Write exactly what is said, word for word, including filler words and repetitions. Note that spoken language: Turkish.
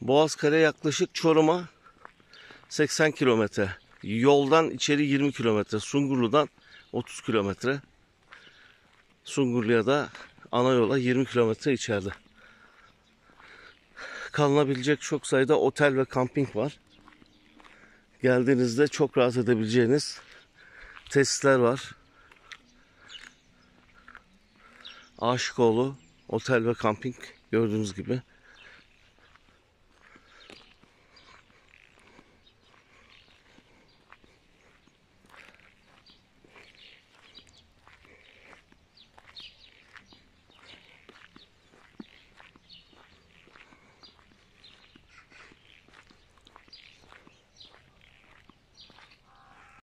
Boğazkale yaklaşık Çorum'a seksen kilometre. Yoldan içeri yirmi kilometre. Sungurlu'dan otuz kilometre. Sungurlu'ya da ana yola yirmi kilometre içeride. Kalınabilecek çok sayıda otel ve kamping var. Geldiğinizde çok rahat edebileceğiniz tesisler var. Aşıkoğlu Otel ve Kamping gördüğünüz gibi.